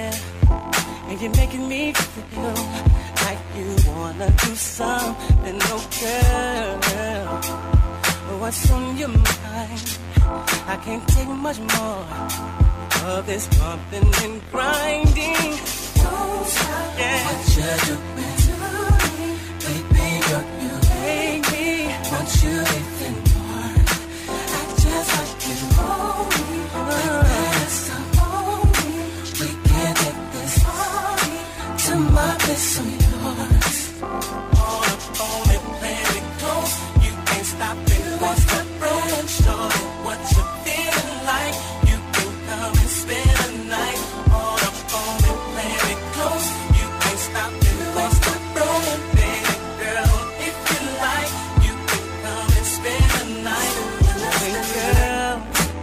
here, and you're making me feel like you wanna do something, oh girl. What's on your mind? I can't take much more of this bumping and grinding. Don't stop what you're doing to me, baby, girl, you make me want you even more. I just want you to hold me like that, so hold me. We can take this party to my place of yours. All up on it, play it close. You can't stop it, what's the road? Show it what you're feeling like. You can come and spend the night. All up on it, play it close. You can't stop it, what's the road? Baby girl, if you like, you can come and spend the night. Hey girl.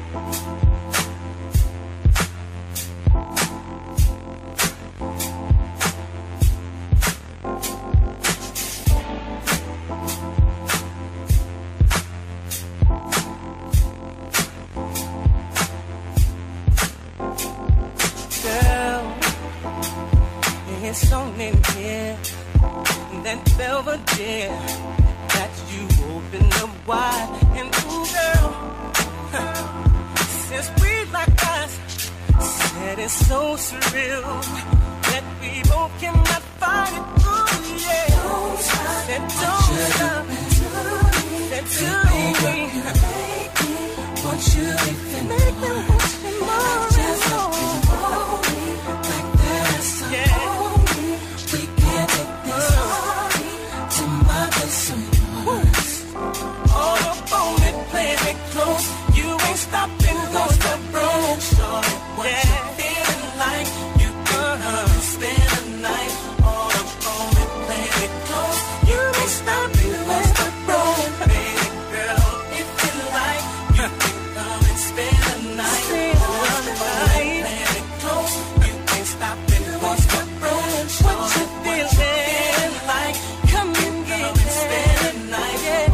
It's on in here, that Belvedere that you open up wide. And ooh, girl, since we like us, said it's so surreal that we both cannot fight it. Ooh, yeah. Don't stop, said don't stop, said to me, want you even make me want you more. Just let me hold me like that, yeah. All up on it, play it close. You ain't stopping, go stop, bro. Show me what you're feeling like. You can come and spend the night. All up on it, play it close. You ain't stopping, go stop, bro. Baby girl, if you like, you can come and spend the night. All up on it, play it close. You ain't stopping, go stop, bro. What you feeling like? Come and get it. Spend the night. Yeah.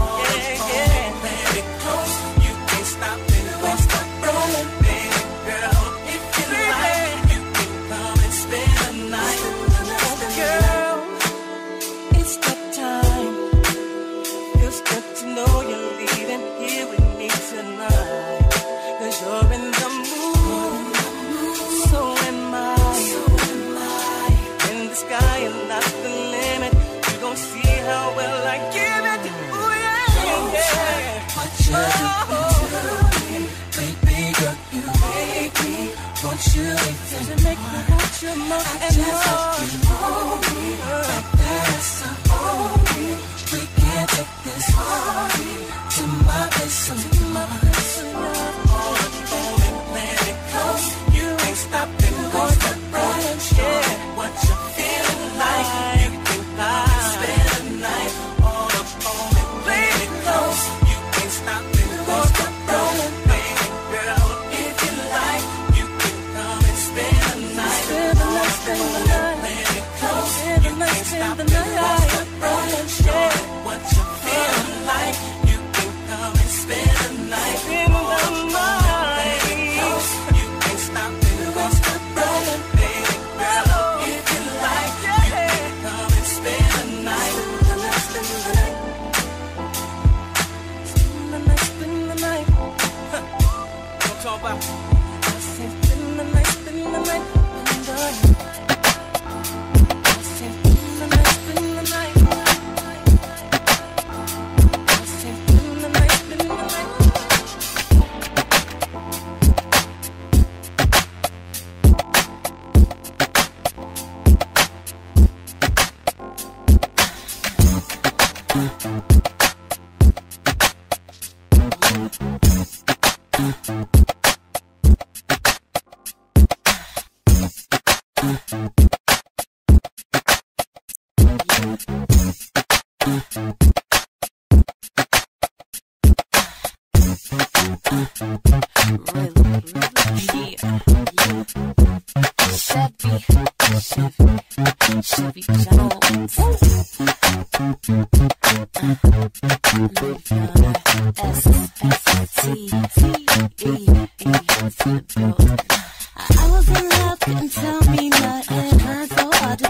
You to make me want you more and more. Like that, so hold me. We can take this party to my place of love. All up on it, play it close. You ain't stopping, go step right. Yeah, what you feeling like? You can fly, spend the night. All up on it, play it close. You ain't stopping, go step right. Baby girl, if you like, you can come and spend the night. Spend the night, spend the night. Play it close. You can't stop it, go step right. Show it what you feeling like. You can come and spend the night. Spend the night. Play it close. You can't stop it, go step right. Baby girl, if you like, you can come and spend the night. Spend the night, spend the night. Spend the night, spend the night. What I'm talking about? I said spend the night, spend the night. Spend the night. I said spend the night, spend the night. I said spend the night, spend the night. Chevy Jones. I was in love, couldn't tell me no.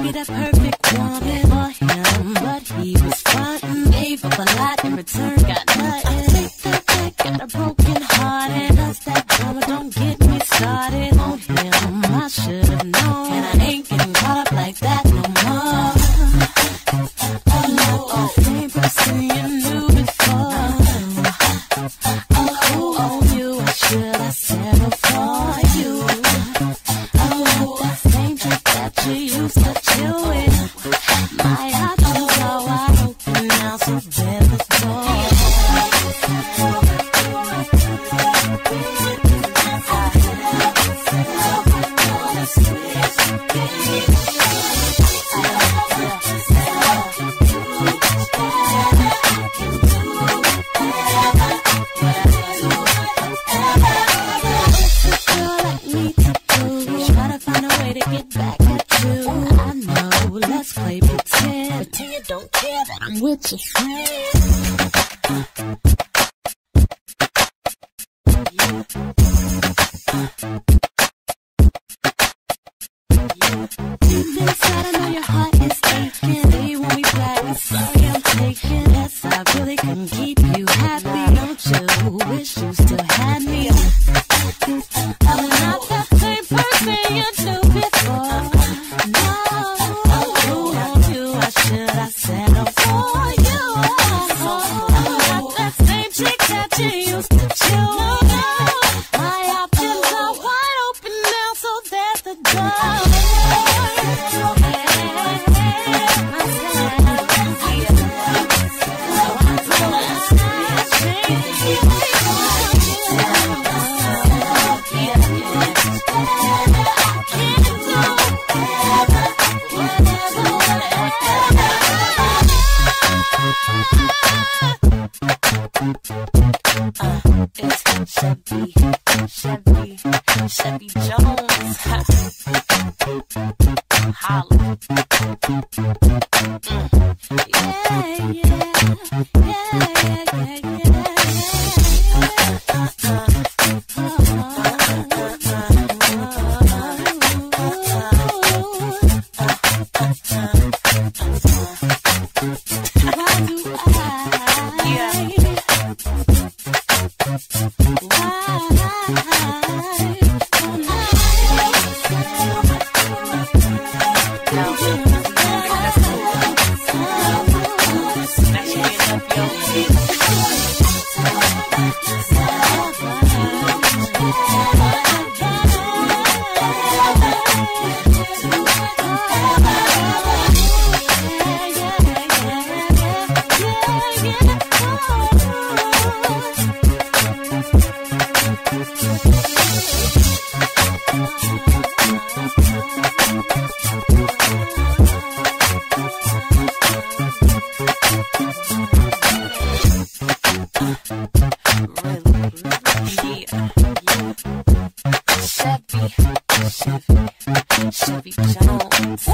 be that perfect woman for him, but he was frontin', gave up a lot in return, got nothing. I take that back, got a broken heart, and us that drama, don't get me started on him. I should've known, and I ain't getting caught up like that no more. I'm not the same person you knew before. Oh, you, or should I settle for you? I'm not that same chick that you used to chill with. My options are wide open now, so there's the door. Don't care that I'm with your Deep inside, I know your heart is aching. Do you want me back? Sorry, I'm taking. Yes, I really can keep you happy. Don't you wish you still had me? I'm not that same person you knew before. No, should I settle for you? I'm not that same chick that you used to chill with. My options are wide open now, so there's the door. It's Chevy Jones. Holla. Chevy Jones.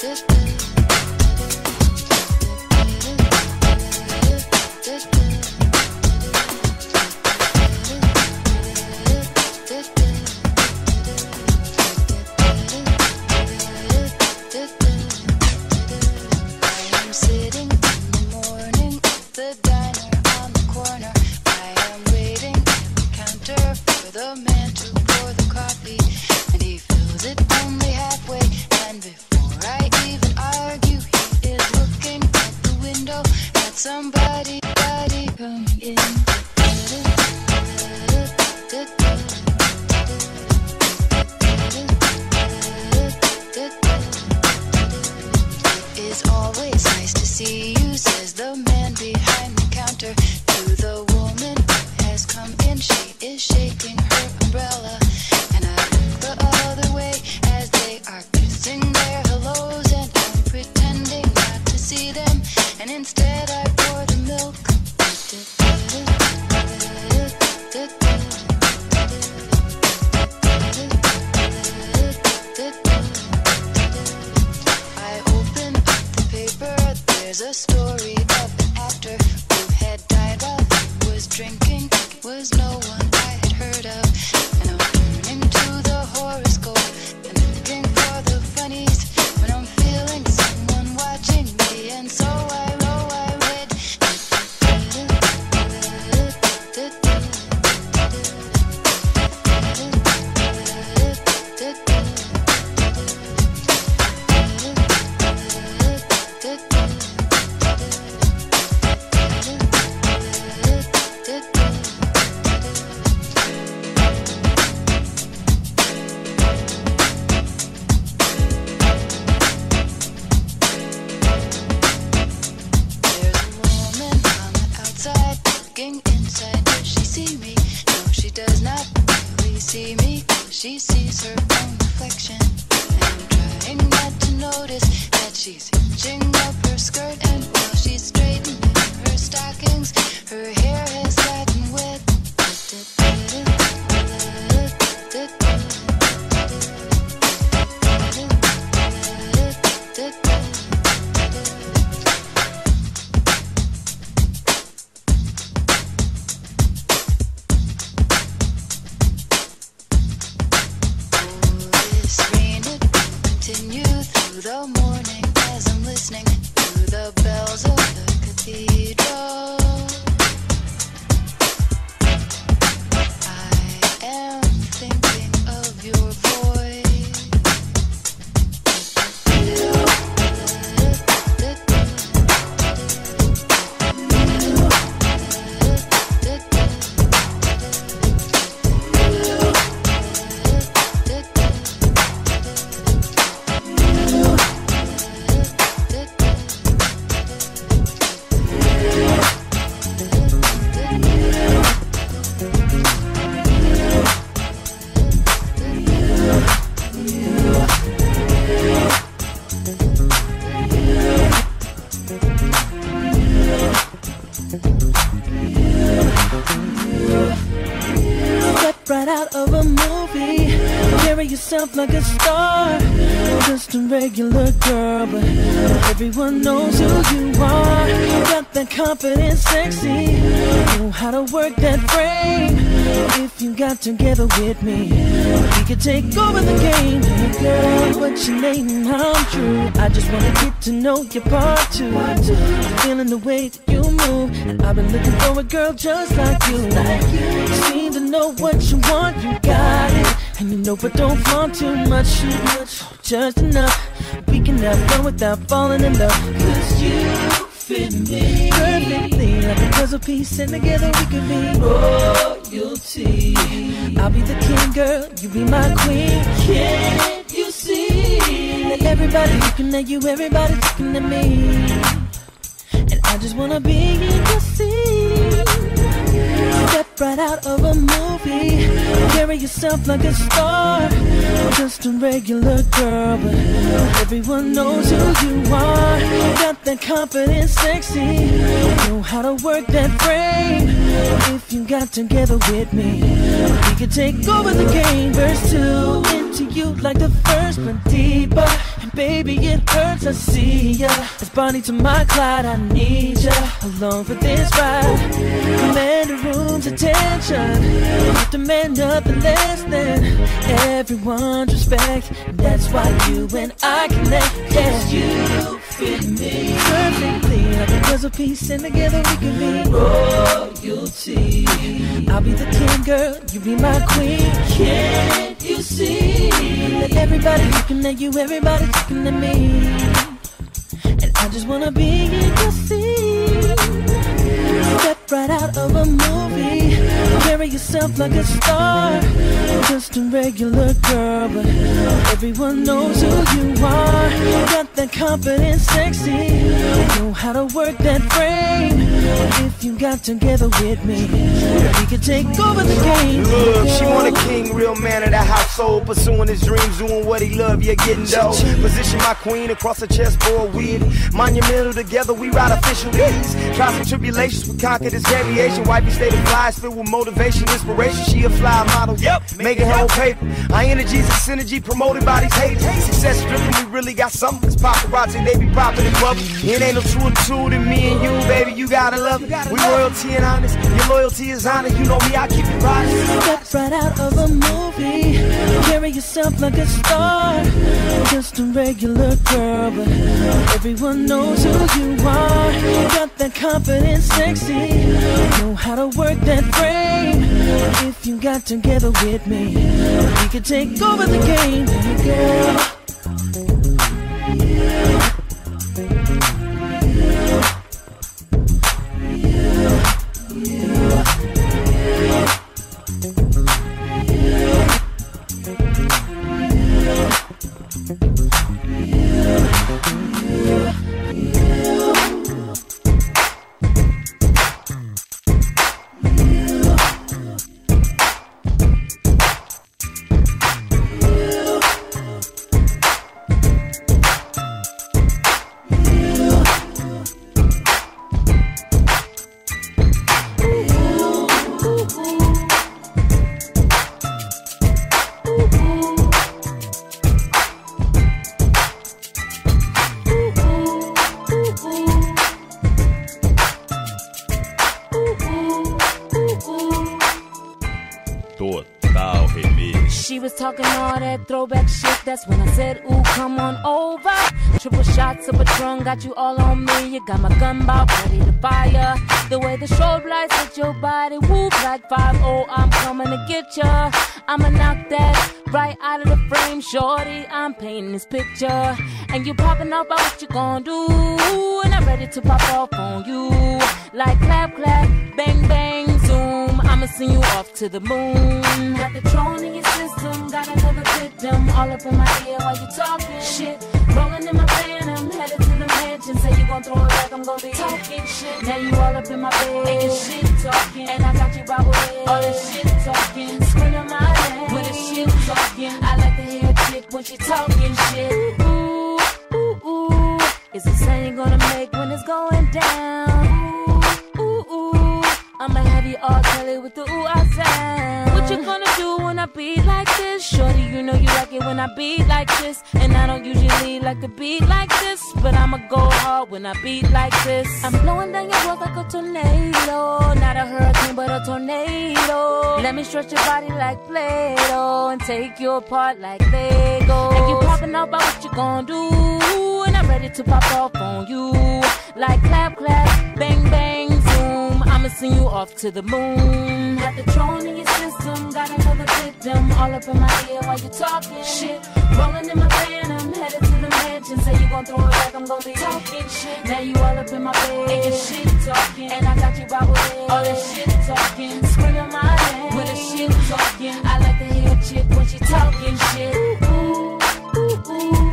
right out of a movie. Carry yourself like a star, just a regular girl, but everyone knows who you are. Got that confidence, sexy, know how to work that frame. If you got together with me, we could take over the game. Hey girl, what's your name and how true? I just wanna get to know your part two. Feeling the way that you move, and I've been looking for a girl just like you. You seem to know what you want, you got it. And you know I don't want too much, just enough. We can have fun without falling in love, 'cause you fit me perfectly, like a puzzle piece, and together we could be royalty. I'll be the king, girl, you be my queen. Can't you see that everybody looking at you, everybody's looking at me, and I just wanna be in your seat. Step right out of a movie, carry yourself like a star, just a regular girl, but everyone knows who you are. Got that confidence, sexy, know how to work that frame. If you got together with me, we could take over the game. Verse 2, into you like the first, but deeper, and baby, it hurts, I see ya. As Bonnie to my Clyde, I need ya along for this ride. Command the room's attention, demand nothing less than everyone's respect. That's why you and I connect. Yes, you fit me perfectly, like a puzzle piece, and together we can be royalty. I'll be the king, girl, you be my queen. Can't you see that everybody looking at you, everybody's looking at me, and I just wanna be in your seat. Step right out of a movie, carry yourself like a star. Just a regular girl, but everyone knows who you are. Got that confidence, sexy, know how to work that frame. If you got together with me, we could take over the game. Look, she want a king, real man of the household, pursuing his dreams, doing what he love, yeah, getting dough. Position my queen across the chessboard with monumental, together we ride official ease. Trials and tribulations, we conquer this variation. Wifey state of flies, filled with motivation, inspiration. She a fly model, yep, making her own paper. Our energies and synergy promoted by these haters. Success driven, we really got something. Cause paparazzi, they be popping and bubbling. It ain't no truer two than me and you, baby, you gotta love it. We royalty and honest, your loyalty is honest. You know me, I keep it right. Step right out of a movie, carry yourself like a star. Just a regular girl, but everyone knows who you are. Got that confidence, sexy, know how to work that frame. If you got together with me, we could take over the game, girl. Talking all that throwback shit, that's when I said, ooh, come on over. Triple shots of Patron, got you all on me. You got my gun bout ready to fire. The way the strobe lights hit your body, whoop like 5-0, I'm coming to get ya. I'ma knock that right out of the frame, shorty, I'm painting this picture. And you popping off about what you gon' do, and I'm ready to pop off on you. Like clap, clap, bang, bang, zoom, I'ma send you off to the moon. Got the Tron in your system, got another victim all up in my ear while you talking shit. Rolling in my phantom, headed to the mansion. Say you gon' throw it back, I'm gon' be talking shit. Now you all up in my bed, and your shit talking, and I got you by way. All this shit talking, screaming my name when the shit talking. I like to hear a chick when she talking shit. Ooh, ooh, ooh, it's the sound you gonna make when it's going down. Ooh, ooh, ooh, I'ma have you all Kelly with the ooh I sound. What you gonna do when I beat like this? Shorty, you know you like it when I beat like this. And I don't usually like to beat like this, but I'ma go hard when I beat like this. I'm blowing down your walls like a tornado. Not a hurricane, but a tornado. Let me stretch your body like Play-Doh and take you apart like Legos. And you popping out about what you gonna do, and I'm ready to pop off on you. Like clap, clap, bang, bang, zoom, I'ma send you off to the moon. Got the Tron in your system, got another victim all up in my ear while you talking shit. Rolling in my phantom, headed to the mansion. Say you gon' throw it back, I'm gon' be talking shit. Now you all up in my bed, and your shit talking, and I got you by way. All that shit talking, screaming my name with the shit talking. I like to hear a chick when she talking shit. Ooh, ooh, ooh.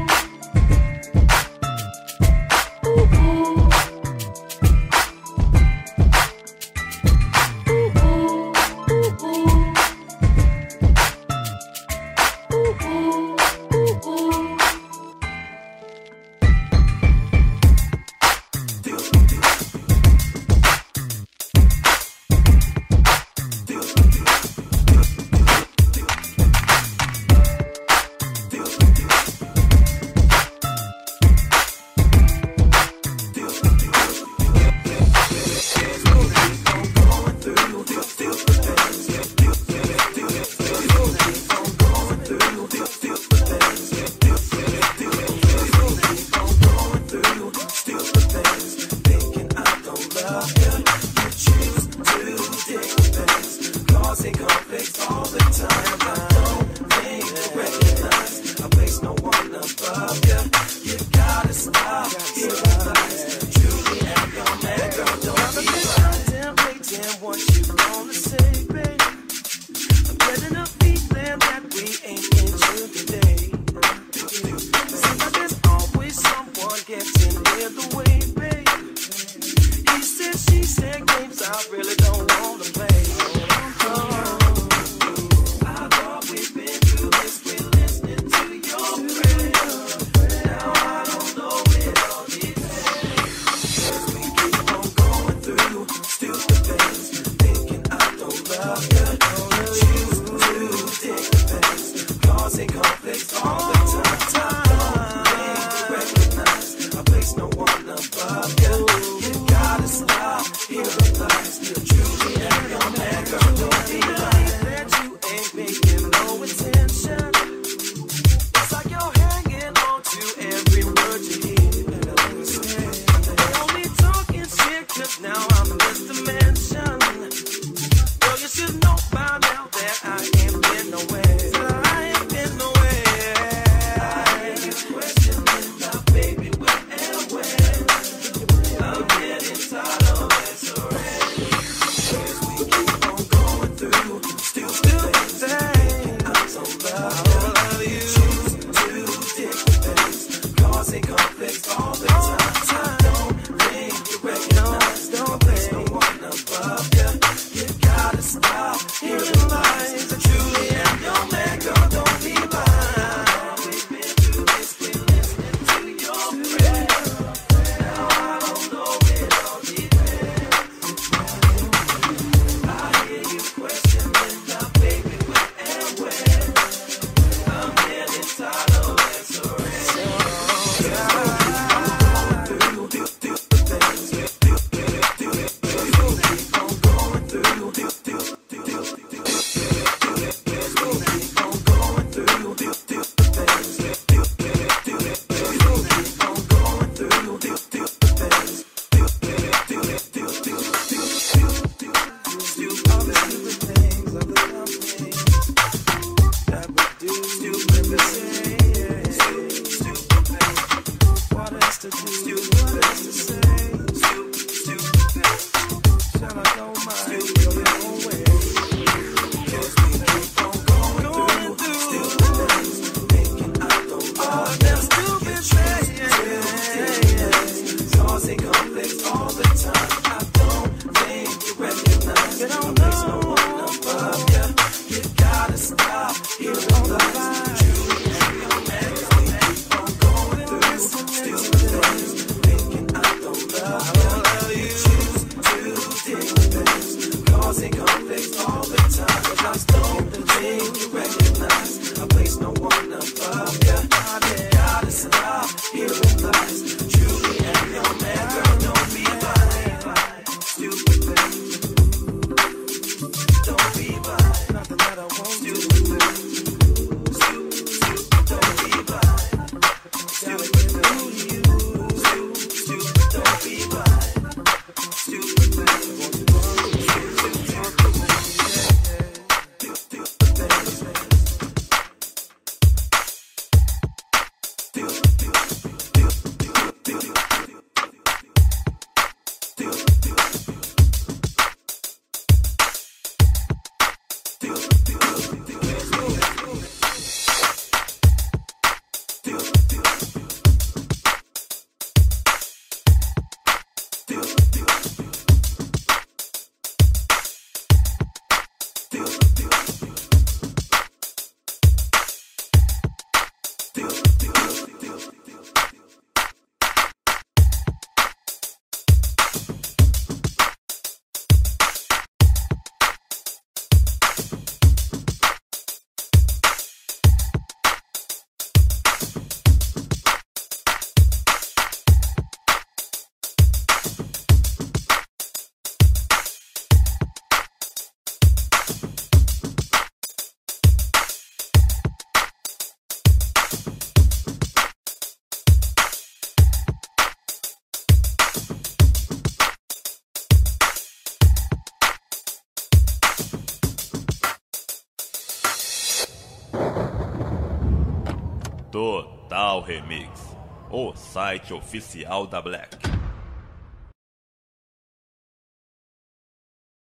Total Remix, o site oficial da Black.